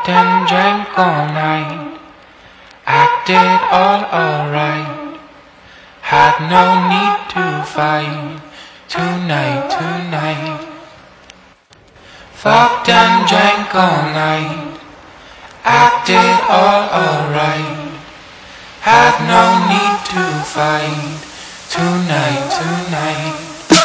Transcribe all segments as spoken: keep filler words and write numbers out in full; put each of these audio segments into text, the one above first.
and drank all night, acted all alright, had no need to fight tonight, tonight. Fucked and drank all night, acted all alright, had no need to fight tonight, tonight.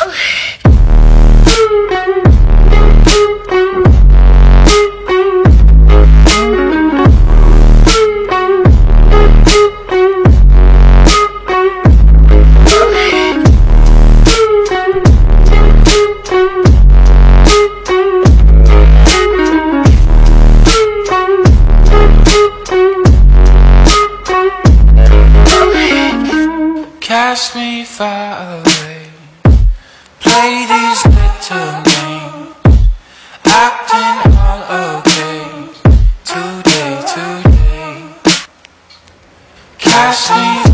Cast me far away, play these little games, acting all okay, today, today. Cast me